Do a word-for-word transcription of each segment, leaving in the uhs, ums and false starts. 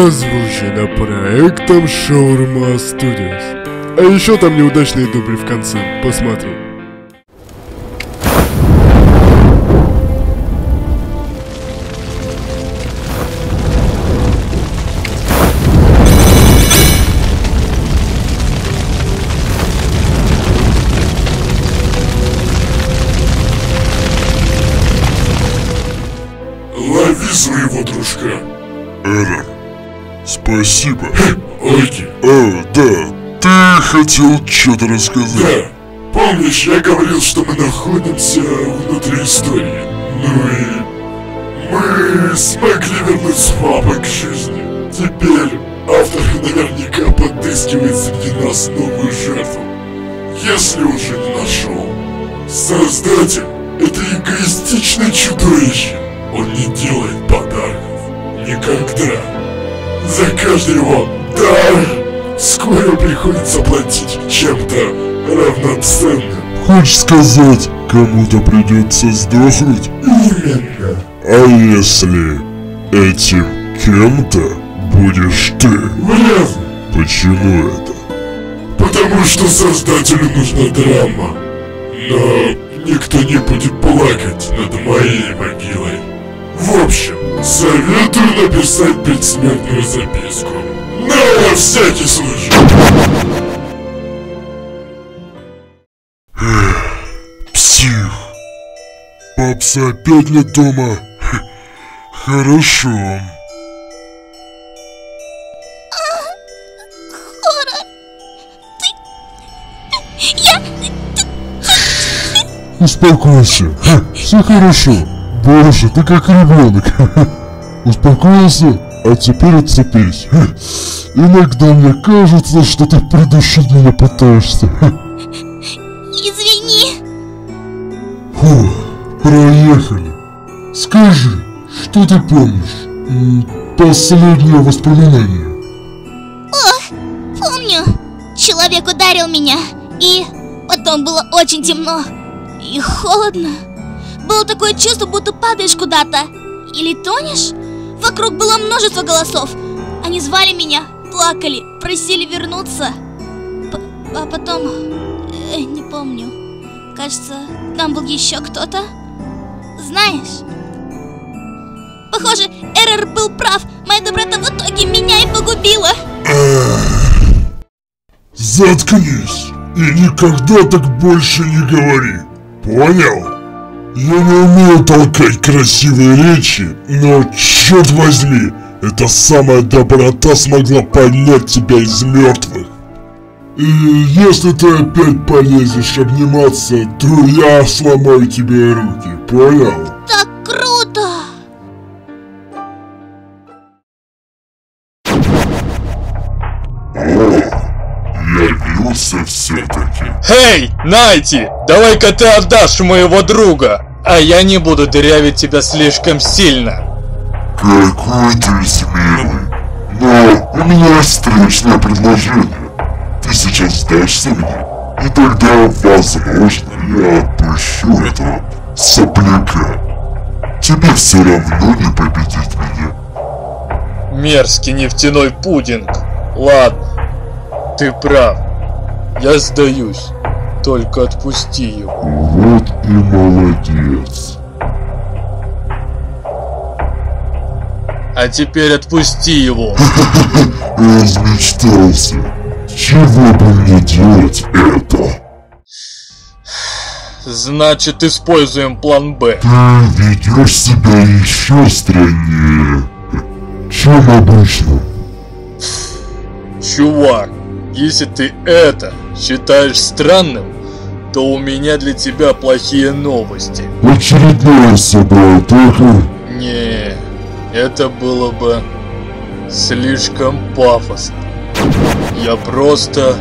Озвучено проектом Shawarma Studios. А еще там неудачные дубли в конце. Посмотри. Лови своего дружка. Эррор. Спасибо. Оки. А, да. Ты хотел что-то рассказать? Да. Помнишь, я говорил, что мы находимся внутри истории? Ну и... мы смогли вернуть Сваба к жизни. Теперь автор наверняка подыскивает среди нас новую жертву. Если уже не нашел. Создатель — это эгоистичное чудовище. Он не делает подарков. Никогда. За каждый его дар вскоре приходится платить чем-то равноценным. Хочешь сказать, кому-то придется сдохнуть? Именно. А если этим кем-то будешь ты? Вряд ли. Почему это? Потому что создателю нужна драма. Но никто не будет плакать над моей могилой. В общем, советую написать предсмертную записку. На всякий случай. Псих. Папса опять нет дома. Хорошо. Хора, ты... Я... Успокойся. Все хорошо. Боже, ты как ребенок. Успокоился, а теперь отцепись. Иногда мне кажется, что ты придушить меня пытаешься. Извини. Фу, проехали. Скажи, что ты помнишь? М, Последнее воспоминание. О, помню. Человек ударил меня, и потом было очень темно и холодно. Было такое чувство, будто падаешь куда-то или тонешь. Вокруг было множество голосов. Они звали меня, плакали, просили вернуться. П а потом... Э, не помню. Кажется, там был еще кто-то. Знаешь? Похоже, Эррор был прав. Моя доброта в итоге меня и погубила. Заткнись и никогда так больше не говори. Понял? Я не умею толкать красивые речи, но, черт возьми, эта самая доброта смогла поднять тебя из мертвых. И если ты опять полезешь обниматься, то я сломаю тебе руки, понял? Так круто! Явился все-таки. Эй, Найти, давай-ка ты отдашь моего друга, а я не буду дырявить тебя слишком сильно. Какой ты смелый. Но у меня есть встречное предложение. Ты сейчас сдашься мне, и тогда, возможно, я отпущу этого сопляка. Тебе все равно не победить меня. Мерзкий нефтяной пудинг. Ладно, ты прав. Я сдаюсь. Только отпусти его. Вот и молодец. А теперь отпусти его. Размечтался. Чего бы мне делать это? Значит, используем план Б. Ты ведешь себя еще страннее, чем обычно. Чувак, если ты это считаешь странным, то у меня для тебя плохие новости. Очередное собрал только... Не, это было бы слишком пафосно. Я просто...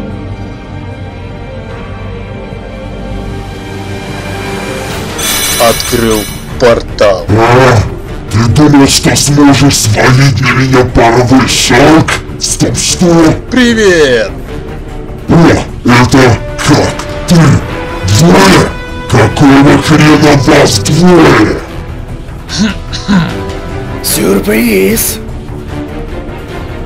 открыл портал. А, ты думал, что сможешь свалить на меня паровой шаг? Стоп, что? Привет! О, это как? Ты двое? Какого хрена вас двое? Сюрприз!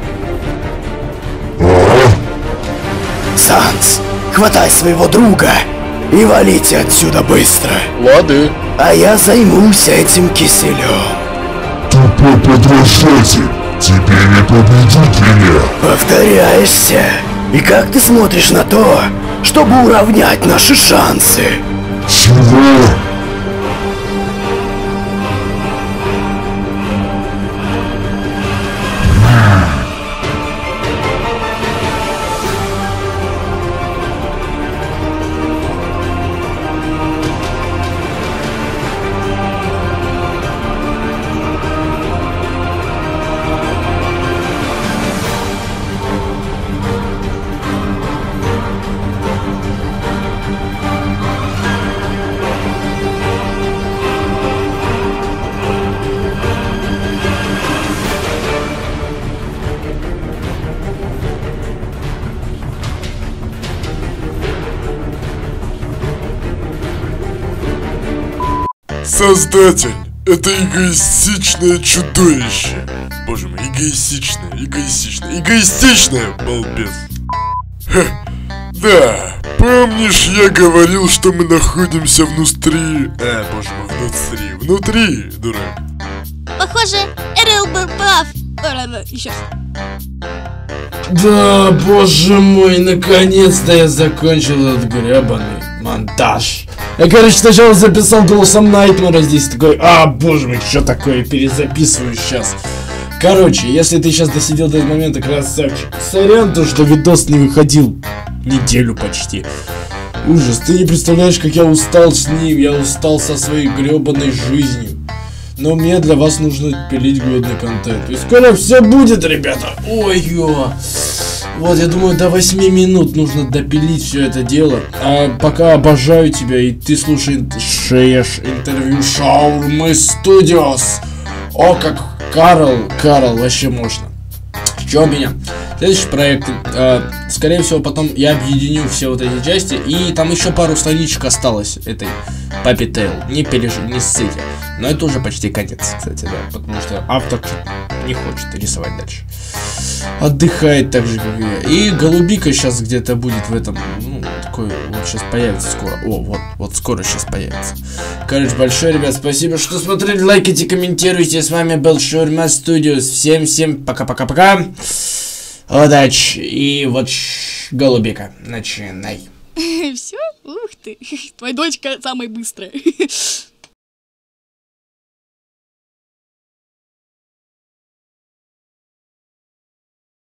хватай своего друга и валите отсюда быстро. Лады. А я займусь этим киселем. Тупой подражатель, тебе не победить меня. Повторяешься? И как ты смотришь на то, чтобы уравнять наши шансы? Чего? Создатель, это эгоистичное чудовище. Боже мой, эгоистичное, эгоистичное, эгоистичное, балбес. Ха, да, помнишь, я говорил, что мы находимся внутри... Э, боже мой, внутри, внутри, дурак. Похоже, Эрил был прав. Еще раз. Да, боже мой, наконец-то я закончил этот гребаный монтаж. Я, короче, сначала записал голосом Найтмера, здесь такой, а, боже мой, что такое, перезаписываю сейчас. Короче, если ты сейчас досидел до этого момента, красавчик, сорян, то, что видос не выходил неделю почти. Ужас, ты не представляешь, как я устал с ним, я устал со своей гребаной жизнью. Но мне для вас нужно пилить годный контент. И скоро все будет, ребята. Ой-ё. Вот, я думаю, до восьми минут нужно допилить все это дело. А пока обожаю тебя, и ты слушаешь интервью Шаурмы Студиос. О, как Карл, Карл, вообще можно. Что у меня? Следующий проект, э, скорее всего, потом я объединю все вот эти части. И там еще пару страничек осталось этой Puppy Tale. Не пережи, не ссыте. Но это уже почти конец, кстати, да. Потому что автор не хочет рисовать дальше. Отдыхает так же, как и я. И голубика сейчас где-то будет в этом. Ну, такой вот сейчас появится скоро. О, вот, вот скоро сейчас появится. Короче, большое, ребят, спасибо, что смотрели. Лайкайте, комментируйте. С вами был Шаурма Студиос. Всем-всем пока-пока-пока. Удачи. И вот голубика. Начинай. Все? Ух ты. Твоя дочка самая быстрая.